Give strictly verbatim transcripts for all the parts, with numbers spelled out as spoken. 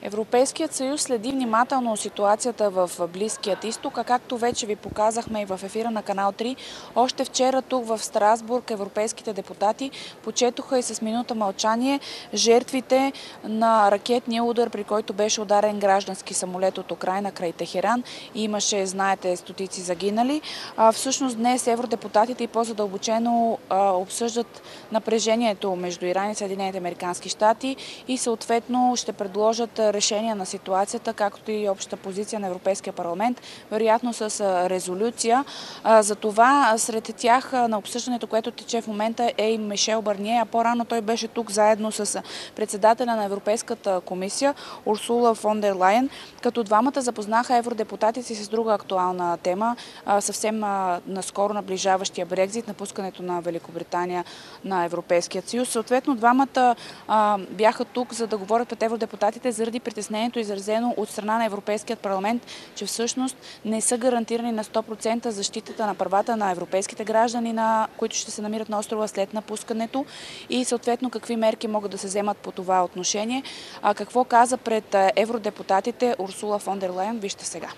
Европейският съюз следи внимателно ситуацията в Близкият изток, а както вече ви показахме и в ефира на Канал три, още вчера тук в Страсбург европейските депутати почетоха и с минута мълчание жертвите на ракетния удар, при който беше ударен граждански самолет от Украйна край Техеран. И имаше, знаете, стотици загинали. А, всъщност днес евродепутатите и по-задълбочено обсъждат напрежението между Иран и Съединените американски щати и съответно ще предложат решение на ситуацията, както и обща позиция на Европейския парламент, вероятно с резолюция. За това сред тях на обсъждането, което тече в момента, е и Мишел Барние, а по-рано той беше тук заедно с председателя на Европейската комисия Урсула фон дер Лайен, като двамата запознаха евродепутатите с друга актуална тема, съвсем наскоро наближаващия Брекзит, напускането на Великобритания на Европейския съюз. Съответно, двамата бяха тук, за да говорят пред евродепутатите заради притеснението, изразено от страна на Европейският парламент, че всъщност не са гарантирани на сто процента защитата на правата на европейските граждани, на които ще се намират на острова след напускането, и съответно какви мерки могат да се вземат по това отношение. А какво каза пред евродепутатите Урсула фон дер Лайен, вижте сега.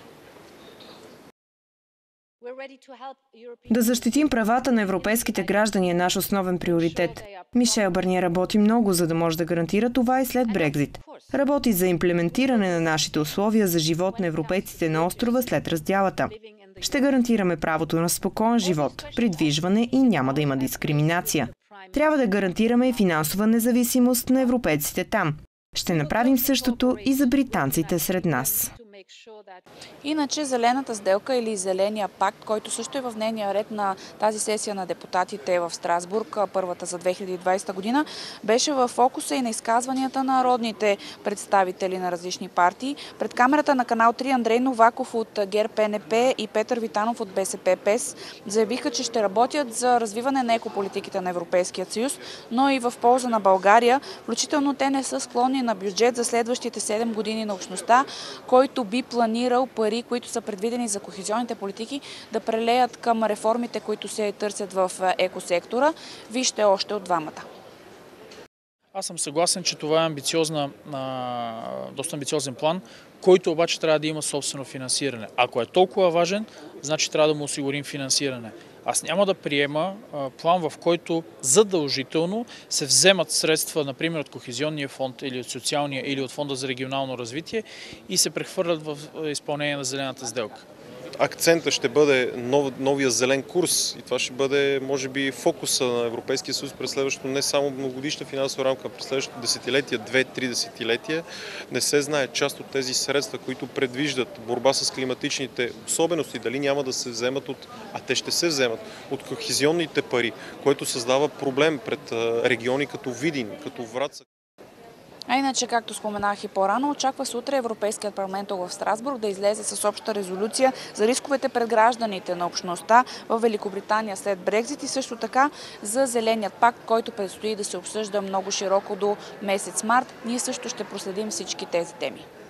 Да защитим правата на европейските граждани е наш основен приоритет. Мишел Барние работи много, за да може да гарантира това и след Брекзит. Работи за имплементиране на нашите условия за живот на европейците на острова след раздялата. Ще гарантираме правото на спокоен живот, придвижване и няма да има дискриминация. Трябва да гарантираме и финансова независимост на европейците там. Ще направим същото и за британците сред нас. Иначе зелената сделка или зеления пакт, който също е в дневния ред на тази сесия на депутатите в Страсбург, първата за две хиляди и двадесета година, беше в фокуса и на изказванията на народните представители на различни партии. Пред камерата на Канал три Андрей Новаков от ГЕРБ Н П и Петър Витанов от Б С П П С заявиха, че ще работят за развиване на екополитиките на Европейския съюз, но и в полза на България. Включително те не са склонни на бюджет за следващите седем години на общността, който би планирал пари, които са предвидени за кохезионните политики, да прелеят към реформите, които се търсят в екосектора. Вижте още от двамата. Аз съм съгласен, че това е амбициозна, доста амбициозен план, който обаче трябва да има собствено финансиране. Ако е толкова важен, значи трябва да му осигурим финансиране. Аз няма да приема план, в който задължително се вземат средства, например от Кохезионния фонд или от Социалния, или от Фонда за регионално развитие и се прехвърлят в изпълнение на зелената сделка. Акцента ще бъде нов, новия зелен курс и това ще бъде, може би, фокуса на Европейския съюз през следващото не само многогодишна финансова рамка, през следващото десетилетия, две-три десетилетия. Не се знае част от тези средства, които предвиждат борба с климатичните особености, дали няма да се вземат от, а те ще се вземат, от кохезионните пари, което създава проблем пред региони като Видин, като Враца. А иначе, както споменах и по-рано, очаква се утре Европейският парламент в Страсбург да излезе с обща резолюция за рисковете пред гражданите на общността в Великобритания след Брекзит и също така за Зеленият пакт, който предстои да се обсъжда много широко до месец март. Ние също ще проследим всички тези теми.